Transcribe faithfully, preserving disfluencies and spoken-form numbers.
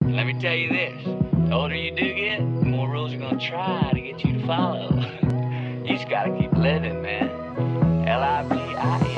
And let me tell you this, the older you do get, the more rules are gonna try to get you to follow. You just gotta keep living, man. L I V I E